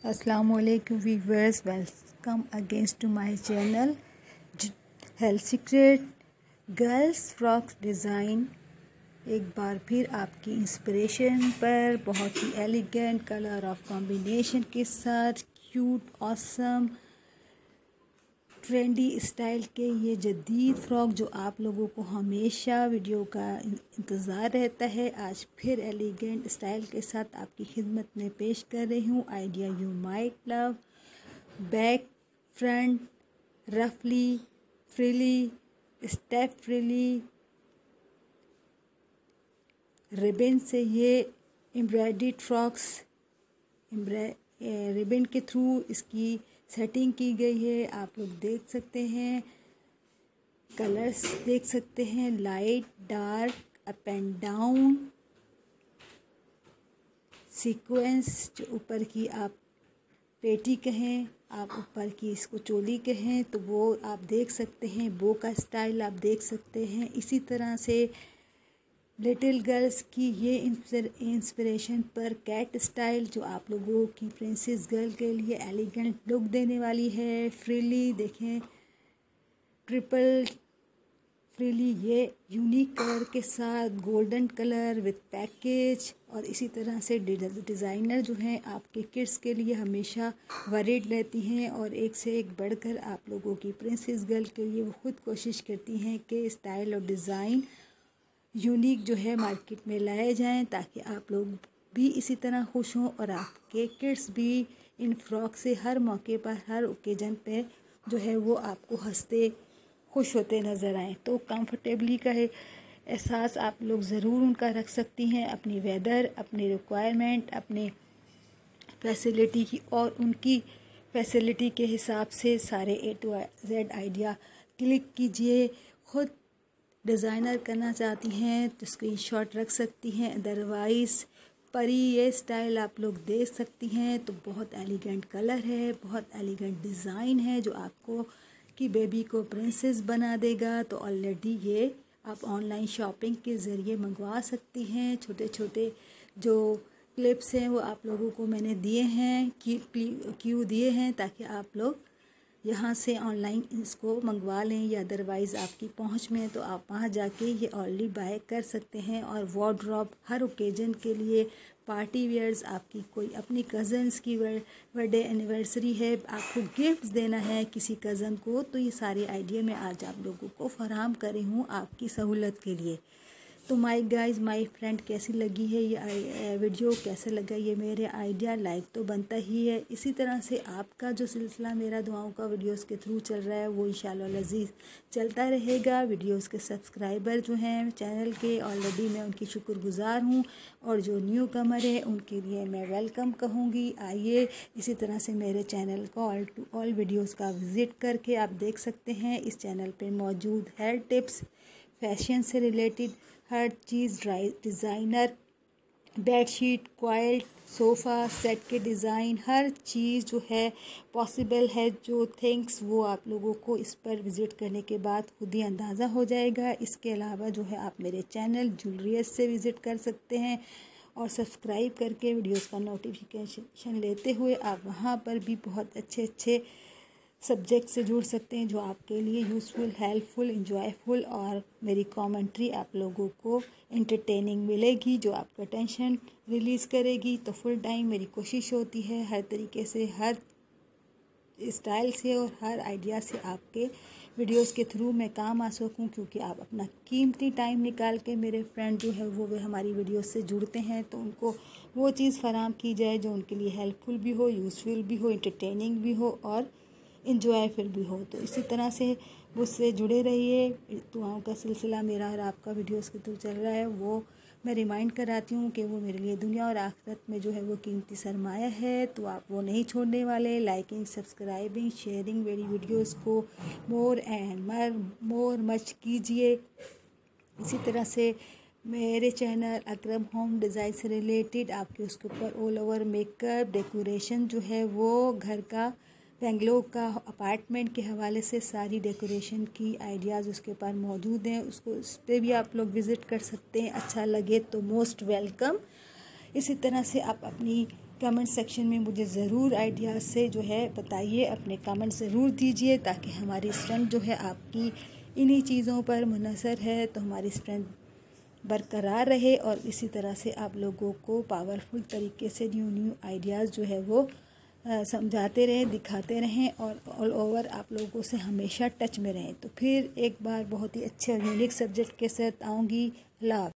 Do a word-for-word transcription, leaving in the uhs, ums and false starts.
Assalamualaikum viewers, welcome again to my channel health secret girls frocks design. एक बार फिर आपकी इंस्पिरेशन पर बहुत ही एलिगेंट कलर ऑफ कॉम्बिनेशन के साथ क्यूट ऑसम ट्रेंडी स्टाइल के ये जदीद फ्रॉक जो आप लोगों को हमेशा वीडियो का इंतज़ार रहता है, आज फिर एलिगेंट स्टाइल के साथ आपकी खिदमत में पेश कर रही हूँ। Idea you might love. Back front ruffly frilly step frilly ribbon से ये एम्ब्रॉयडर्ड फ्रॉक्स रिबन के थ्रू इसकी सेटिंग की गई है। आप लोग देख सकते हैं, कलर्स देख सकते हैं, light dark up and down sequence. जो ऊपर की आप पेटी कहें, आप ऊपर की इसको चोली कहें, तो वो आप देख सकते हैं। बो का स्टाइल आप देख सकते हैं। इसी तरह से लिटिल गर्ल्स की ये इंस्पिरेशन पर कैट स्टाइल जो आप लोगों की प्रिंसेस गर्ल के लिए एलिगेंट लुक देने वाली है। फ्रीली देखें, ट्रिपल फ्रीली ये यूनिक कलर के साथ गोल्डन कलर विद पैकेज। और इसी तरह से डिज़ाइनर जो हैं आपके किड्स के लिए हमेशा वरीड रहती हैं और एक से एक बढ़कर आप लोगों की प्रिंसेस गर्ल के लिए वो खुद कोशिश करती हैं कि स्टाइल और डिज़ाइन यूनिक जो है मार्केट में लाए जाएं, ताकि आप लोग भी इसी तरह खुश हों और आपके किड्स भी इन फ्रॉक से हर मौके पर, हर ओकेजन पे जो है वो आपको हंसते खुश होते नज़र आएँ। तो कंफर्टेबली का है एहसास आप लोग ज़रूर उनका रख सकती हैं, अपनी वेदर, अपनी रिक्वायरमेंट, अपने फैसिलिटी की और उनकी फैसिलिटी के हिसाब से सारे A to Z idea click कीजिए। ख़ुद डिज़ाइनर करना चाहती हैं तो स्क्रीनशॉट रख सकती हैं, अदरवाइज़ परी ये स्टाइल आप लोग देख सकती हैं। तो बहुत एलिगेंट कलर है, बहुत एलिगेंट डिज़ाइन है जो आपको कि बेबी को प्रिंसेस बना देगा। तो ऑलरेडी ये आप ऑनलाइन शॉपिंग के ज़रिए मंगवा सकती हैं। छोटे छोटे जो क्लिप्स हैं वो आप लोगों को मैंने दिए हैं, क्यों दिए हैं, ताकि आप लोग यहाँ से ऑनलाइन इसको मंगवा लें, या अदरवाइज़ आपकी पहुँच में है तो आप वहाँ जाके ये ऑलरेडी बाय कर सकते हैं। और वार्डरोब हर ओकेजन के लिए, पार्टी वेयर्स, आपकी कोई अपनी कज़न्स की बर्थडे एनिवर्सरी है, आपको गिफ्ट्स देना है किसी कज़न को, तो ये सारे आइडिया मैं आज आप लोगों को फराहम करी हूँ आपकी सहूलत के लिए। तो माय गाइस, माय फ्रेंड, कैसी लगी है ये वीडियो, कैसा लगा ये मेरे आइडिया? लाइक तो बनता ही है। इसी तरह से आपका जो सिलसिला मेरा दुआओं का वीडियोस के थ्रू चल रहा है वो इंशाअल्लाह अज़ीज़ चलता रहेगा। वीडियोस के सब्सक्राइबर जो हैं चैनल के, ऑलरेडी मैं उनकी शुक्रगुज़ार हूँ, और जो न्यू कमर है उनके लिए मैं वेलकम कहूँगी। आइए इसी तरह से मेरे चैनल को ऑल टू ऑल वीडियोज़ का विज़िट करके आप देख सकते हैं। इस चैनल पर मौजूद हेयर टिप्स, फैशन से रिलेटेड हर चीज़, designer bedsheet, quilt, sofa set के डिज़ाइन, हर चीज़ जो है पॉसिबल है, जो थिंग्स वो आप लोगों को इस पर विज़िट करने के बाद खुद ही अंदाज़ा हो जाएगा। इसके अलावा जो है आप मेरे चैनल जूलरियस से विज़िट कर सकते हैं और सब्सक्राइब करके वीडियोस का नोटिफिकेशन लेते हुए आप वहाँ पर भी बहुत अच्छे अच्छे सब्जेक्ट से जुड़ सकते हैं जो आपके लिए यूज़फुल, हेल्पफुल, इंजॉयफुल और मेरी कमेंट्री आप लोगों को एंटरटेनिंग मिलेगी, जो आपका टेंशन रिलीज़ करेगी। तो फुल टाइम मेरी कोशिश होती है हर तरीके से, हर स्टाइल से और हर आइडिया से आपके वीडियोस के थ्रू मैं काम आ सकूं, क्योंकि आप अपना कीमती टाइम निकाल के मेरे फ्रेंड जो है वो वे हमारी वीडियोस से जुड़ते हैं, तो उनको वो चीज़ फराहम की जाए जो उनके लिए हेल्पफुल भी हो, यूज़फुल भी हो, एंटरटेनिंग भी हो और इंजॉयफुल भी हो। तो इसी तरह से मुझसे जुड़े रहिए। दुआओं का सिलसिला मेरा और आपका वीडियोस के थ्रू चल रहा है, वो मैं रिमाइंड कराती हूँ कि वो मेरे लिए दुनिया और आखिरत में जो है वो कीमती सरमाया है। तो आप वो नहीं छोड़ने वाले। लाइकिंग, सब्सक्राइबिंग, शेयरिंग मेरी वीडियोस को मोर एंड मर मोर मच कीजिए। इसी तरह से मेरे चैनल अकरम होम डिज़ाइन से रिलेटेड आपके उसके ऊपर ऑल ओवर मेकअप, डेकोरेशन जो है वो घर का, बेंगलोर का अपार्टमेंट के हवाले से सारी डेकोरेशन की आइडियाज़ उसके ऊपर मौजूद हैं। उसको उस पर भी आप लोग विज़िट कर सकते हैं। अच्छा लगे तो मोस्ट वेलकम। इसी तरह से आप अपनी कमेंट सेक्शन में मुझे ज़रूर आइडियाज़ से जो है बताइए, अपने कमेंट ज़रूर दीजिए, ताकि हमारी स्ट्रेंथ जो है आपकी इन्हीं चीज़ों पर मुनहसर है, तो हमारी स्ट्रेंथ बरकरार रहे और इसी तरह से आप लोगों को पावरफुल तरीके से न्यू न्यू आइडियाज़ जो है वो समझाते रहें, दिखाते रहें और ऑल ओवर आप लोगों से हमेशा टच में रहें। तो फिर एक बार बहुत ही अच्छे और यूनिक सब्जेक्ट के साथ आऊँगी। अल्लाह।